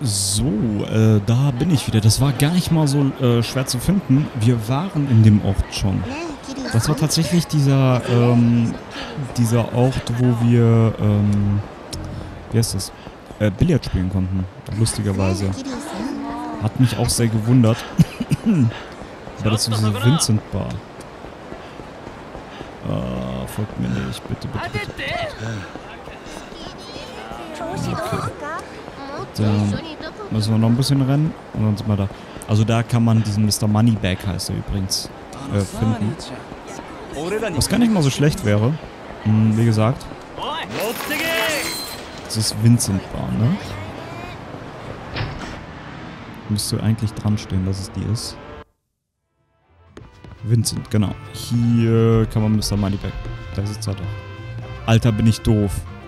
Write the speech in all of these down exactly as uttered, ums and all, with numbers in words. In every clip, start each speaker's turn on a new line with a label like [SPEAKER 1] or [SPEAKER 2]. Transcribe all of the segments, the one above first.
[SPEAKER 1] So, äh, da bin ich wieder. Das war gar nicht mal so äh, schwer zu finden. Wir waren in dem Ort schon. Das war tatsächlich dieser, ähm, dieser Ort, wo wir, ähm, wie heißt das? Äh, Billard spielen konnten. Lustigerweise. Hat mich auch sehr gewundert. Aber das ist diese Vincent Bar. Äh, folgt mir nicht, bitte, bitte, bitte. Okay. Dann müssen wir noch ein bisschen rennen und dann sind wir da. Also da kann man diesen Mister Moneybag, heißt er übrigens, äh, finden. Was gar nicht mal so schlecht wäre. Hm, wie gesagt. Das ist Vincent Bar, ne? Müsste eigentlich dran stehen, dass es die ist. Vincent, genau. Hier kann man Mister Moneybag. Da sitzt er doch. Alter, bin ich doof.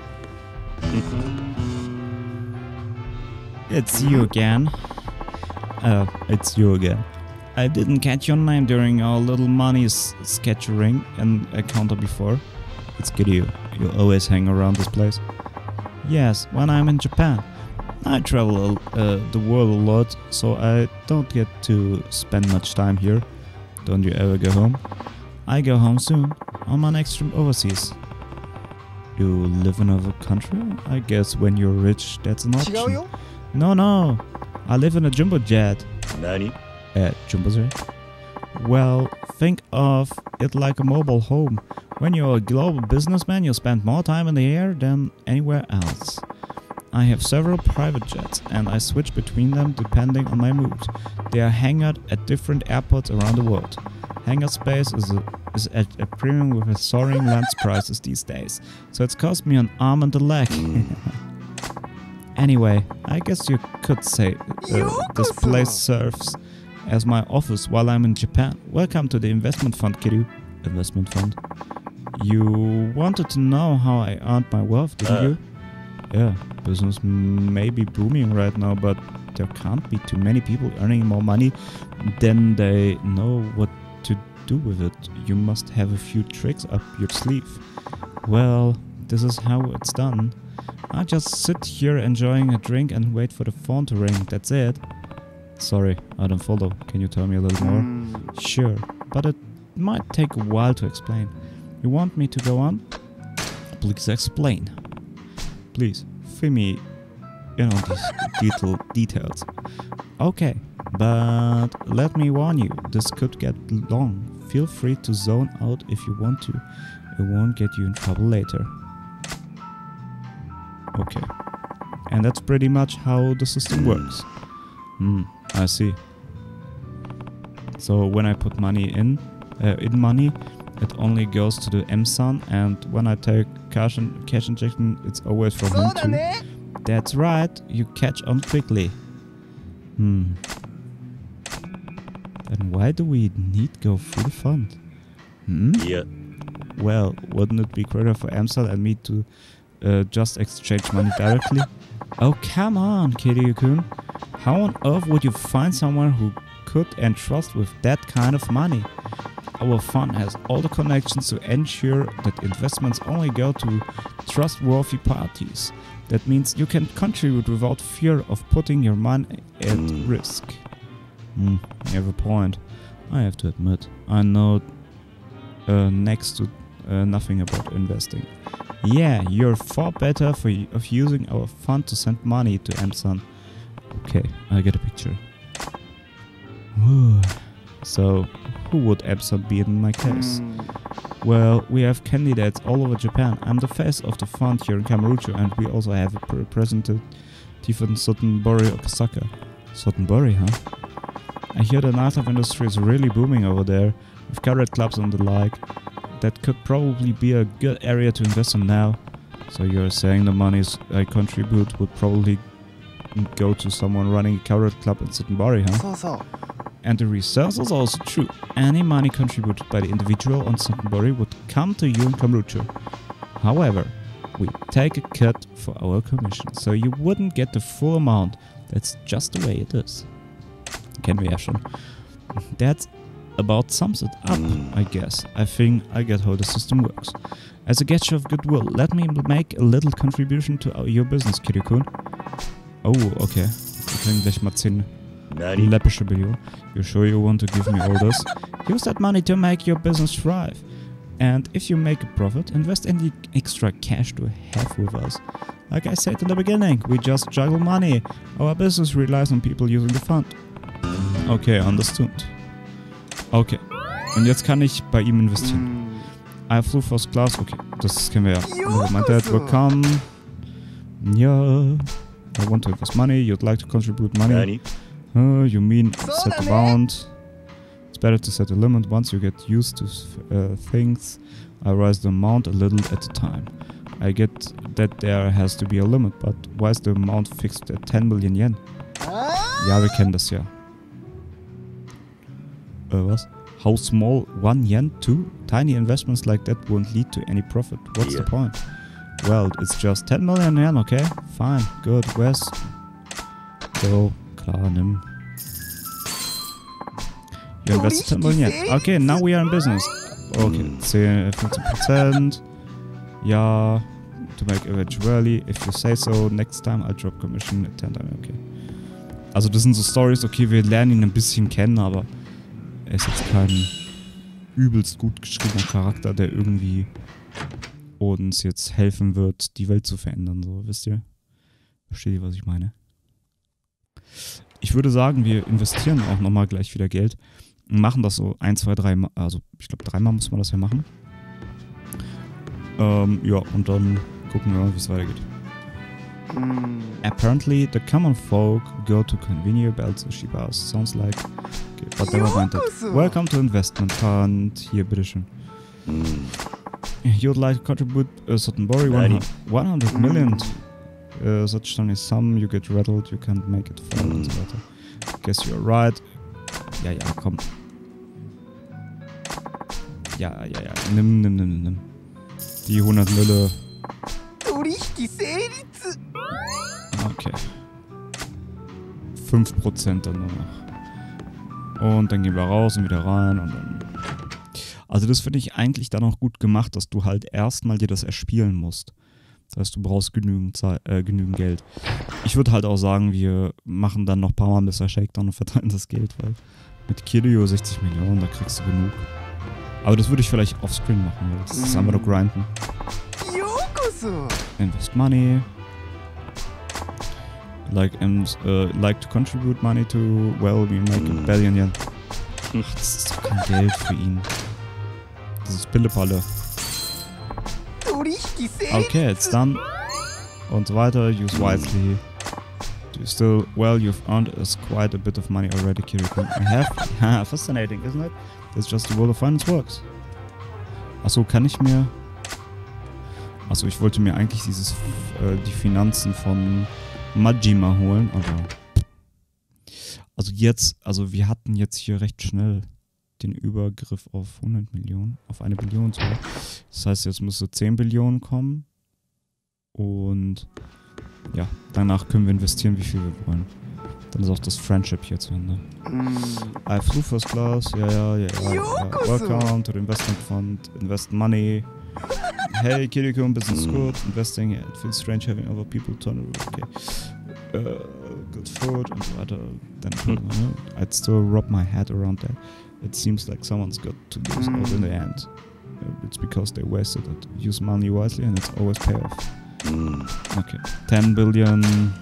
[SPEAKER 1] It's you again. Uh, it's you again. I didn't catch your name during our little money sketchering and encounter before. It's Kiryu. You always hang around this place. Yes, when I'm in Japan. I travel uh, the world a lot, so I don't get to spend much time here. Don't you ever go home? I go home soon, on my next trip overseas. You live in another country? I guess when you're rich, that's an option. No, no. I live in a jumbo jet.
[SPEAKER 2] Nani?
[SPEAKER 1] Uh, jumbo jet? Well, think of it like a mobile home. When you're a global businessman, you spend more time in the air than anywhere else. I have several private jets, and I switch between them depending on my mood. They are hangared at different airports around the world. Hangar space is, a, is at a premium with a soaring land prices these days, so it's cost me an arm and a leg. Anyway, I guess you could say uh, this place serves as my office while I'm in Japan. Welcome to the investment fund, Kiryu. Investment fund? You wanted to know how I earned my wealth, didn't uh. you? Yeah, business may be booming right now, but there can't be too many people earning more money than they know what to do with it. You must have a few tricks up your sleeve. Well, this is how it's done. I just sit here enjoying a drink and wait for the phone to ring, that's it. Sorry, I don't follow. Can you tell me a little more? Mm. Sure, but it might take a while to explain. You want me to go on? Please explain. Please, fill me in on these detail details. Okay, but let me warn you, this could get long. Feel free to zone out if you want to. It won't get you in trouble later. Okay. And that's pretty much how the system works. Hmm, I see. So when I put money in, uh, in money, it only goes to the M-San, and when I take cash, in, cash injection, it's always from him too. That's right, you catch on quickly. Hmm. Then why do we need go through the fund? Hmm?
[SPEAKER 2] Yeah.
[SPEAKER 1] Well, wouldn't it be greater for M-San and me to uh, just exchange money directly? Oh, come on, Kiryu-kun. How on earth would you find someone who could entrust with that kind of money? Our fund has all the connections to ensure that investments only go to trustworthy parties. That means you can contribute without fear of putting your money at mm. risk. Hmm, you have a point. I have to admit, I know uh, next to uh, nothing about investing. Yeah, you're far better for of using our fund to send money to M-San. Okay, I get a picture. So, who would M-San be in my case? Mm. Well, we have candidates all over Japan. I'm the face of the fund here in Kamurocho, and we also have a representative in Sotenbori, Osaka. Sotenbori, huh? I hear the nightlife industry is really booming over there, with cabaret clubs and the like. That could probably be a good area to invest in now. So you're saying the monies I contribute would probably go to someone running a cabaret club in Sotenbori, huh? So, so. And the reverse is also true. Any money contributed by the individual on Sotenbori would come to you in Kamurocho. However, we take a cut for our commission, so you wouldn't get the full amount. That's just the way it is. Can we, Ashton? That's about sums it up, I guess. I think I get how the system works. As a gesture of goodwill, let me make a little contribution to our, your business, Kiryu-kun. Oh, okay. kriegen gleich mal zehn
[SPEAKER 2] Nani?
[SPEAKER 1] läppische Billionen. You sure you want to give me all this? Use that money to make your business thrive. And if you make a profit, invest any extra cash to have with us. Like I said in the beginning, we just juggle money. Our business relies on people using the fund. Okay, understood. Okay. Und jetzt kann ich bei ihm investieren. I flew first class. Okay, das kennen wir ja. Oh, my dad will come. Yeah. I want to invest money. You'd like to contribute money.
[SPEAKER 2] Nani?
[SPEAKER 1] Uh, you mean set a bound? It's better to set a limit. Once you get used to uh, things, I raise the amount a little at a time. I get that there has to be a limit, but why is the amount fixed at ten million yen? Ja, wir kennen das ja. Äh, was? How small? One yen? Two? Tiny investments like that won't lead to any profit. What's
[SPEAKER 2] Yeah.
[SPEAKER 1] the point? Well, it's just ten million yen, okay? Fine, good. Where's... So, klar, nimm. You invested ten million yen. Okay, now we are in business. Okay, ten, fifteen percent. Ja, to make eventually, if you say so, next time I'll drop commission at ten times, okay. Also das sind so Stories, okay, wir lernen ihn ein bisschen kennen, aber er ist jetzt kein übelst gut geschriebener Charakter, der irgendwie uns jetzt helfen wird, die Welt zu verändern, so, wisst ihr? Versteht ihr, was ich meine? Ich würde sagen, wir investieren auch nochmal gleich wieder Geld und machen das so ein, zwei, drei Mal, also ich glaube dreimal muss man das ja machen. Ähm, ja, und dann gucken wir mal, wie es weitergeht. Apparently, the common folk go to conveyor belts or shibas. Sounds like... Okay, but never mind that. Welcome to Investment Fund. Hier, bitteschön. You'd like to contribute a certain body, one hundred million. Uh, such tiny sum, you get rattled, you can't make it fall und so weiter. Guess you're right. Ja, ja, komm. Ja, ja, ja. Nimm, nimm, nimm, nimm. Die hundert Mille. Okay. fünf Prozent dann nur noch. Und dann gehen wir raus und wieder rein und dann... Also das finde ich eigentlich dann auch gut gemacht, dass du halt erstmal dir das erspielen musst. Das heißt, du brauchst genügend, Zeit, äh, genügend Geld. Ich würde halt auch sagen, wir machen dann noch ein paar Mal Mister Shakedown und verteilen das Geld, weil mit Kiryu sechzig Millionen, da kriegst du genug. Aber das würde ich vielleicht offscreen machen, weil das ist einfach nur grinden. Invest money. Like, and, uh, like to contribute money to, well, we make a billion yen. Ach, das ist doch kein Geld für ihn. Das ist Pillepalle. Okay, it's done. Und so weiter, use wisely. Do you still, well, you've earned us quite a bit of money already, Kiryu-kun. I have? Haha, fascinating, isn't it? That's just the world of finance works. Achso, kann ich mir... Achso, ich wollte mir eigentlich dieses, äh, die Finanzen von Majima holen, aber... Also jetzt, also wir hatten jetzt hier recht schnell den Übergriff auf hundert Millionen, auf eine Billion sogar. Das heißt, jetzt müsste zehn Billionen kommen. Und ja, danach können wir investieren, wie viel wir wollen. Dann ist auch das Friendship hier zu Ende. I flew first class, ja, ja, ja, ja, ja. Welcome to the investment fund, invest money. Hey, Kiryu-kun, business is good, investing, yeah, it feels strange having other people turn around, okay. Uh, good food und so weiter. Then uh, I'd still wrap my head around that. It seems like someone's got to do this out in the end. Uh, it's because they wasted it. Use money wisely and it's always pay off. Okay, ten billion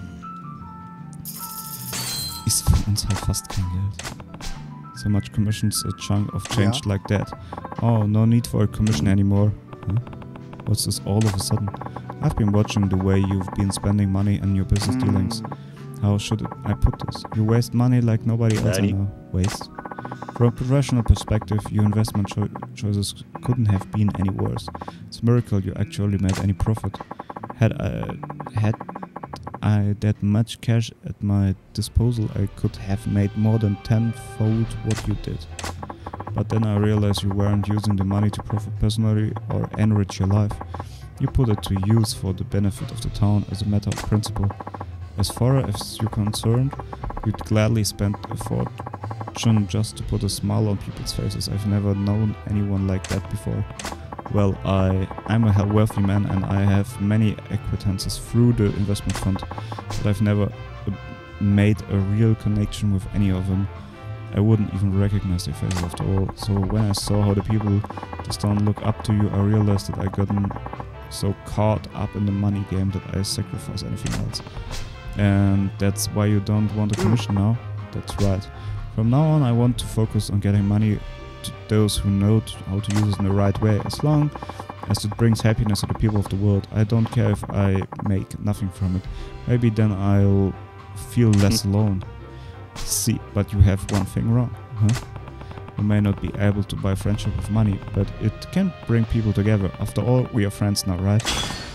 [SPEAKER 1] ist für uns halt fast kein Geld. So much commissions a chunk of change
[SPEAKER 3] Ja.
[SPEAKER 1] like that. Oh, no need for a commission anymore. Huh? What's this all of a sudden? I've been watching the way you've been spending money on your business dealings. How should it, I put this? You waste money like nobody else I
[SPEAKER 2] Daddy.
[SPEAKER 1] know. Waste? From a professional perspective, your investment cho choices couldn't have been any worse. It's a miracle you actually made any profit. Had I had I that much cash at my disposal, I could have made more than tenfold what you did. But then I realized you weren't using the money to profit personally or enrich your life. You put it to use for the benefit of the town as a matter of principle. As far as you're concerned, you'd gladly spend a fortune just to put a smile on people's faces. I've never known anyone like that before. Well, I, I'm a wealthy man and I have many acquaintances through the investment fund, but I've never uh, made a real connection with any of them. I wouldn't even recognize their faces after all. So when I saw how the people just don't look up to you, I realized that I gotten so caught up in the money game that I sacrifice anything else. And that's why you don't want a commission now? That's right. From now on I want to focus on getting money to those who know how to use it in the right way, as long as it brings happiness to the people of the world. I don't care if I make nothing from it. Maybe then I'll feel less alone. See, but you have one thing wrong, huh? You may not be able to buy friendship with money, but it can bring people together. After all, we are friends now, right?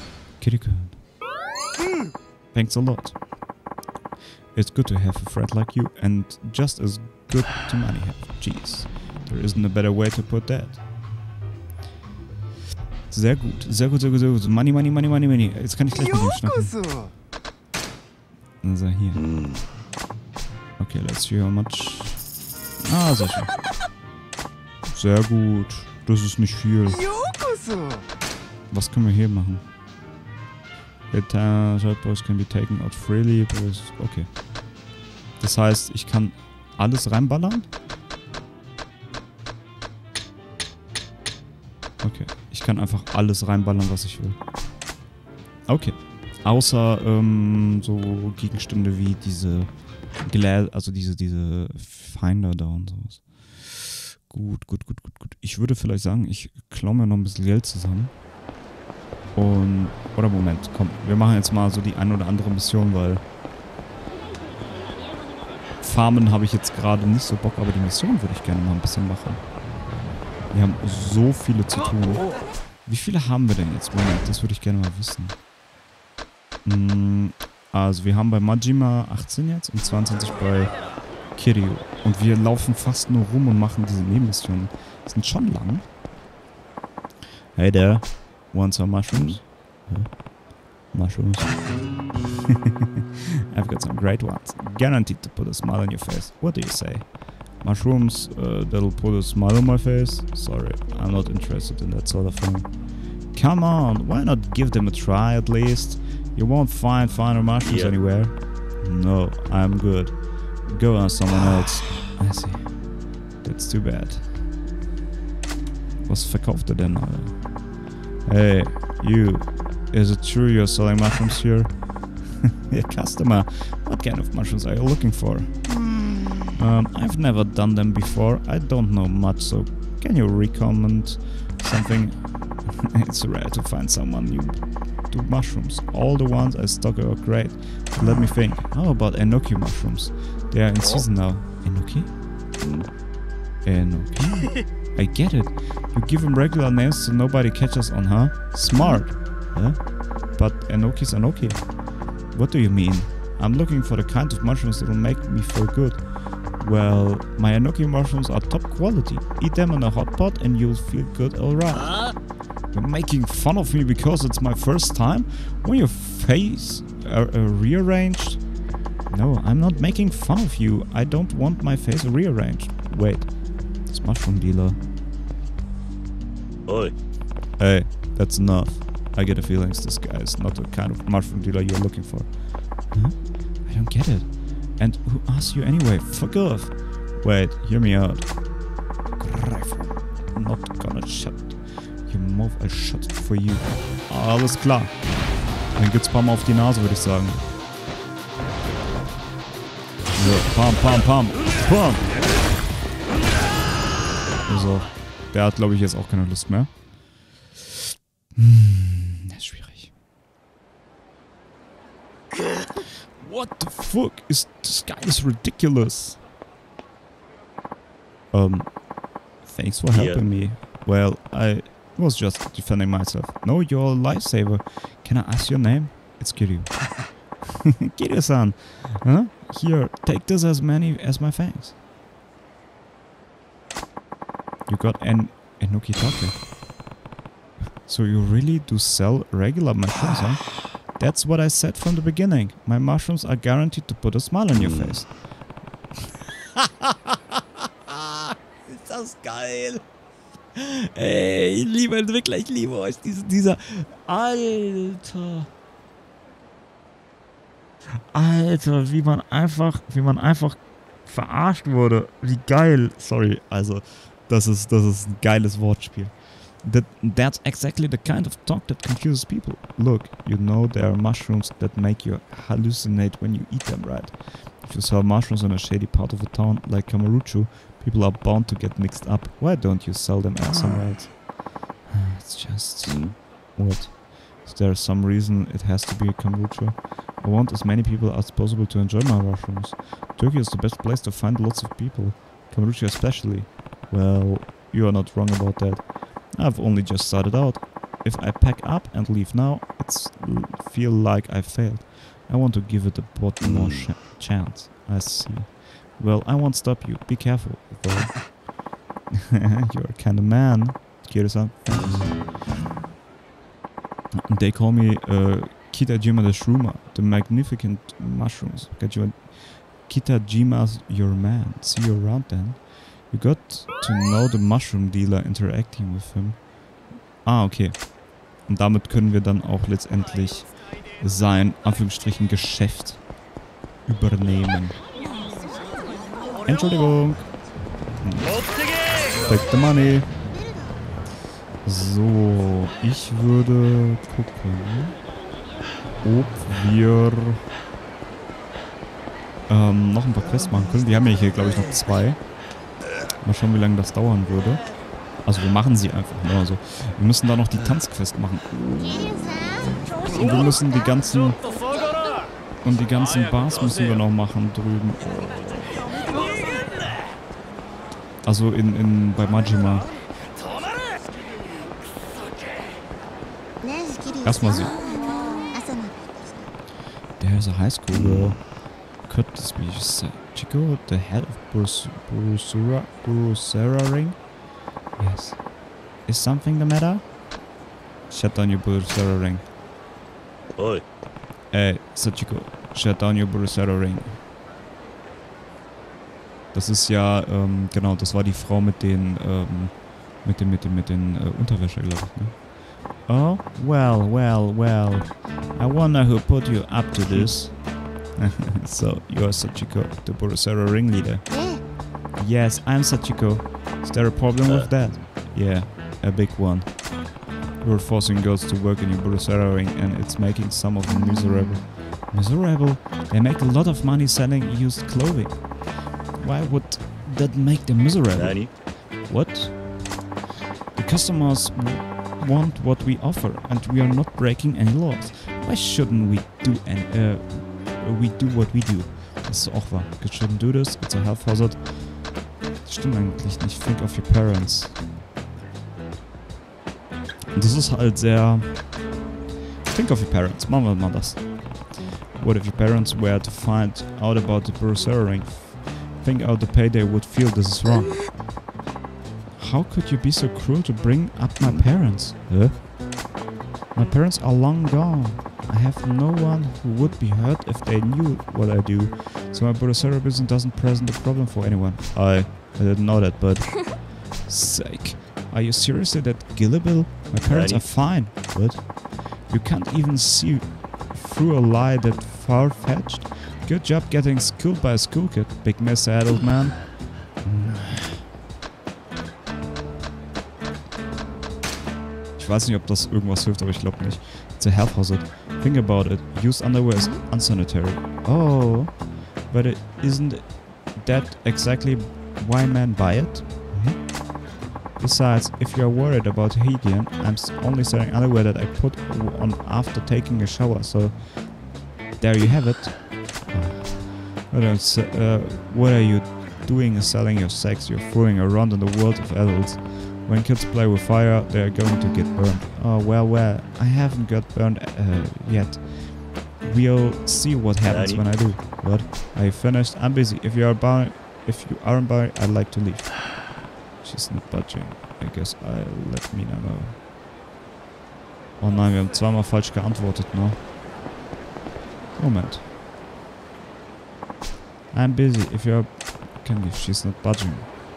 [SPEAKER 1] Kiryu-kun. Thanks a lot. It's good to have a friend like you, and just as good to money have. Jeez, there isn't a better way to put that. Sehr gut, sehr gut, sehr gut, sehr gut. Money, money, money, money, money. Jetzt kann ich gleich mit ihm schnacken. Also hier. Okay, let's see how much. Ah, sehr schön. Sehr gut. Das ist nicht viel. Was können wir hier machen? Shotboys can be taken out freely. Okay. Das heißt, ich kann alles reinballern? Okay. Ich kann einfach alles reinballern, was ich will. Okay. Außer ähm, so Gegenstände wie diese Glä also diese, diese Finder da und sowas. Gut, gut, gut, gut, gut. Ich würde vielleicht sagen, ich klaue mir noch ein bisschen Geld zusammen. Und, oder Moment, komm, wir machen jetzt mal so die ein oder andere Mission, weil Farmen habe ich jetzt gerade nicht so Bock, aber die Mission würde ich gerne mal ein bisschen machen. Wir haben so viele zu tun. Wie viele haben wir denn jetzt? Moment, das würde ich gerne mal wissen. Hm, also wir haben bei Majima achtzehn jetzt und zweiundzwanzig bei Kiryu. Und wir laufen fast nur rum und machen diese Nebenmissionen. Die sind schon lang. Hey there. Want some mushrooms? Yeah. Mushrooms. I've got some great ones. Guaranteed to put a smile on your face. What do you say? Mushrooms uh, that'll put a smile on my face? Sorry, I'm not interested in that sort of thing. Come on, why not give them a try at least? You won't find finer mushrooms yeah. anywhere. No, I'm good. Go on someone else. I see. That's too bad. Was verkauft er denn, Alter? Hey, you. Is it true you're selling mushrooms here? A customer. What kind of mushrooms are you looking for? Um, I've never done them before. I don't know much, so can you recommend something? It's rare to find someone new to mushrooms. All the ones I stock are great. But let me think. How about enoki mushrooms? They are in season now. Enoki? Enoki? I get it. You give them regular names so nobody catches on, huh? Smart. Huh? But enoki's enoki. What do you mean? I'm looking for the kind of mushrooms that will make me feel good. Well, my enoki mushrooms are top quality. Eat them in a hot pot and you'll feel good alright. You're making fun of me because it's my first time? When your face are uh, rearranged? No, I'm not making fun of you. I don't want my face rearranged. Wait, it's mushroom dealer.
[SPEAKER 2] Oi.
[SPEAKER 1] Hey, that's enough. I get a feeling this guy is not the kind of mushroom dealer you're looking for. Huh? I don't get it. And who asked you anyway? Fuck off. Wait, hear me out. I'm not gonna shut your mouth, I'll shut it for you. Alles klar. Dann gibt's Pam auf die Nase, würde ich sagen. So, Pam, Pam, Pam, Pam. Also, der hat, glaube ich, jetzt auch keine Lust mehr. Hm, das ist schwierig. What the fuck is this guy is ridiculous. Um, thanks for helping yeah. me. Well, I was just defending myself. No, you're a lifesaver. Can I ask your name? It's Kiryu. Kiryu-san. Huh? Here, take this as many as my thanks. You got an enoki take. So you really do sell regular mushrooms, huh? That's what I said from the beginning. My mushrooms are guaranteed to put a smile on your face. Ist das geil. Ey, liebe Entwickler, ich liebe euch. Diese, dieser... Alter. Alter, wie man einfach, wie man einfach verarscht wurde. Wie geil. Sorry, also, das ist, das ist ein geiles Wortspiel. That, that's exactly the kind of talk that confuses people. Look, you know there are mushrooms that make you hallucinate when you eat them, right? If you sell mushrooms in a shady part of a town like Kamurocho, people are bound to get mixed up. Why don't you sell them as somewhere else? It's just... What? Is there some reason it has to be Kamurocho? I want as many people as possible to enjoy my mushrooms. Turkey is the best place to find lots of people. Kamurocho especially. Well, you are not wrong about that. I've only just started out. If I pack up and leave now, it's feel like I failed. I want to give it a bit more sh chance. I see. Well, I won't stop you. Be careful, though. You're a kind of man. Kira-san. They call me uh, Kitajima the Shroomer, the magnificent mushrooms. Kitajima's your man. See you around then. You got to know the mushroom dealer interacting with him. Ah, okay. Und damit können wir dann auch letztendlich sein, Anführungsstrichen, Geschäft übernehmen. Entschuldigung. Take the money. So, ich würde gucken, ob wir ähm, noch ein paar Quests machen können. Wir haben ja hier, glaube ich, noch zwei. Mal schauen, wie lange das dauern würde. Also wir machen sie einfach nur so. Wir müssen da noch die Tanzquest machen. Und wir müssen die ganzen... Und die ganzen Bars müssen wir noch machen drüben. Also in, in bei Majima. Erstmal sie. There's a high school girl. Could this be Sachiko, the head of Burusura, Burusura ring? Yes. Is something the matter? Shut down your Burusura ring.
[SPEAKER 2] Oi.
[SPEAKER 1] Ey, Sachiko, shut down your Burusura ring. Das ist ja, ähm, genau, das war die Frau mit den, ähm, mit den, mit den, mit den äh, Unterwäsche, glaube ich, ne? Oh, well, well, well. I wonder who put you up to this. So, you're Sachiko, the Burusura ringleader. Yes, I'm Sachiko. Is there a problem with that? Yeah, a big one. You're forcing girls to work in your Burusura ring and it's making some of them miserable. Miserable? They make a lot of money selling used clothing. Why would that make them miserable?
[SPEAKER 2] Nani?
[SPEAKER 1] What? The customers want what we offer and we are not breaking any laws. Why shouldn't we do any, uh, we do what we do? Das ist auch wahr. You shouldn't do this, it's a health hazard. Das stimmt eigentlich nicht. Think of your parents. Und das ist halt sehr... Think of your parents. Machen wir mal das. What if your parents were to find out about the Burusura ring? Think how the payday would feel this is wrong. How could you be so cruel to bring up my parents? Huh? My parents are long gone. I have no one who would be hurt if they knew what I do. So my Burusura business doesn't present a problem for anyone. I, I didn't know that, but... Sake. Are you seriously that gullible? My parents are fine, but... You can't even see through a lie that far-fetched. Good job getting schooled by a school kid, big mess, adult man. Ich weiß nicht, ob das irgendwas hilft, aber ich glaube nicht. It's a health hazard. Think about it. Used underwear is unsanitary. Oh, but it isn't that exactly why men buy it? Mm-hmm. Besides, if you are worried about hygiene, I'm only selling underwear that I put on after taking a shower. So there you have it. What else, uh, what are you doing is selling your sex? You're fooling around in the world of adults. When kids play with fire, they are going to get burned. Oh, well, well, I haven't got burned uh, yet. We'll see what happens when I do. What? Are you finished? I'm busy. If you are bound, if you aren't bound, I'd like to leave. She's not budging. I guess I'll let Mina know. Oh nein, wir haben zweimal falsch geantwortet, ne? Moment. I'm busy. If you're... Can leave. She's not budging.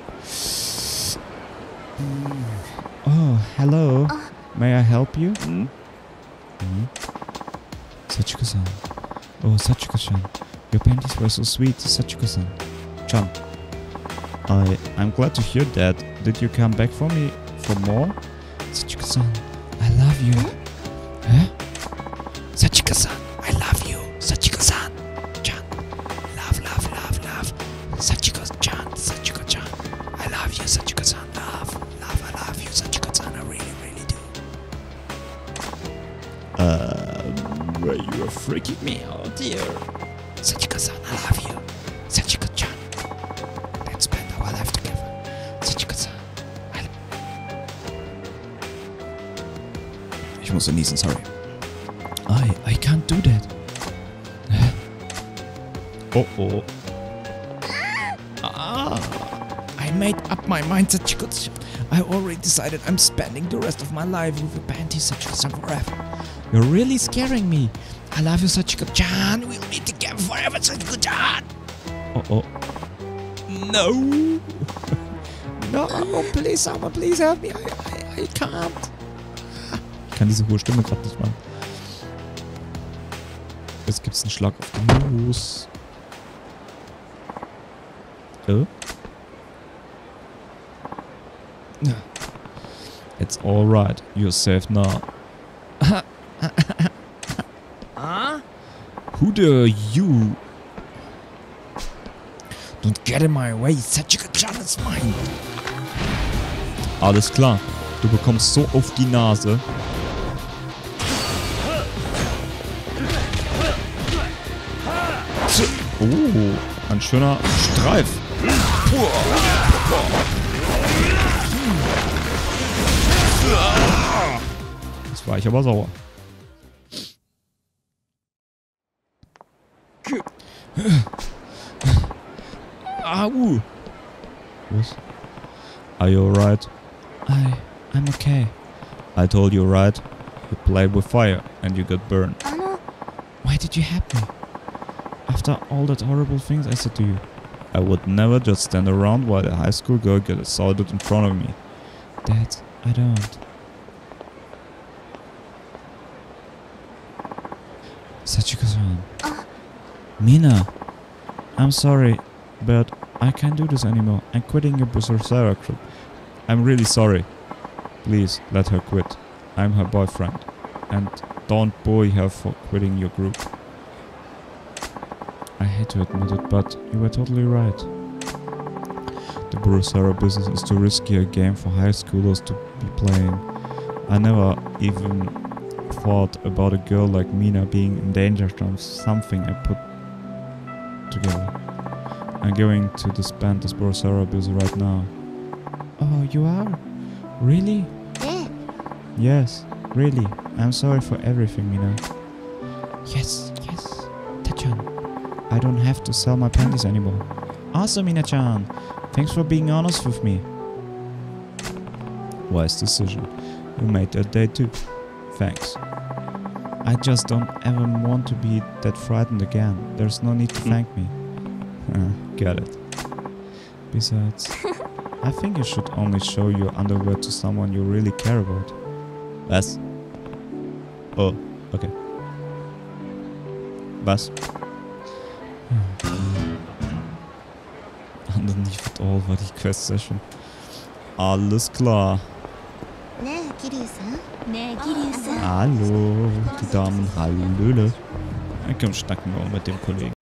[SPEAKER 1] Oh, hello. May I help you?
[SPEAKER 2] Hmm?
[SPEAKER 1] Hmm? Sachiko-san. Oh, Sachiko-chan. Your panties were so sweet, Sachiko-san. Chan. I, I'm glad to hear that. Did you come back for me for more? Sachiko-san, I love you. Huh? Sachiko-san, I love you. Sachiko-san. Chan. Love, love, love, love. Sachiko-chan, Sachiko-chan. I love you, Sachiko-san. Love, love, I love you, Sachiko-san. I really, really do. Uh, you are freaking me out here. Sachiko-san, I love you. Sachiko-chan. Let's spend our life together. Sachiko-san. I Ich muss niesen, sorry. I, I can't do that. Oh oh. Ah, I made up my mind, Sachiko-chan. I already decided I'm spending the rest of my life with a panties, Sachiko-san, forever. You're really scaring me. I love you, Sachiko-chan. We'll be together forever, Sachiko-chan. Oh oh. No. No, please, someone, please help me. I, I, I can't. Ich kann diese hohe Stimme gerade nicht machen. Jetzt gibt's einen Schlag auf den Nuss. Oh. It's alright. You're safe now.
[SPEAKER 2] Huh?
[SPEAKER 1] Who the you? Don't get in my way. Sachiko-chan is mine. Alles klar. Du bekommst so auf die Nase. Oh, ein schöner Streif. Jetzt war ich aber sauer. Au! Was? Are you alright? I... I'm okay. I told you, right? You played with fire and you got burned. Why did you help me? After all that horrible things I said to you. I would never just stand around while a high school girl got assaulted in front of me. Dad, I don't. Sachiko-san.
[SPEAKER 2] Uh.
[SPEAKER 1] Mina! I'm sorry, but I can't do this anymore. I'm quitting your Bussara group. I'm really sorry. Please, let her quit. I'm her boyfriend. And don't bully her for quitting your group. I hate to admit it, but you were totally right. The Bussara business is too risky a game for high schoolers to be playing. I never even thought about a girl like Mina being in danger from something I put together. I'm going to disband this Bussara business right now. Oh, you are? Really?
[SPEAKER 2] Eh?
[SPEAKER 1] Yes, really. I'm sorry for everything, Mina. Yes, yes. Tachan, I don't have to sell my panties anymore. Awesome, Mina-chan. Thanks for being honest with me. Wise decision. You made that day too. Thanks. I just don't ever want to be that frightened again. There's no need to thank me. Got it. Besides, I think you should only show your underwear to someone you really care about. Was? Oh, okay. Was? Underneath it all war die Quest-Session. Alles klar.
[SPEAKER 2] Ne, Kiryu-san? Ne, Kiryu-san?
[SPEAKER 1] Hallo, die Damen, hallöle. Dann komm, schnacken wir mal mit dem Kollegen.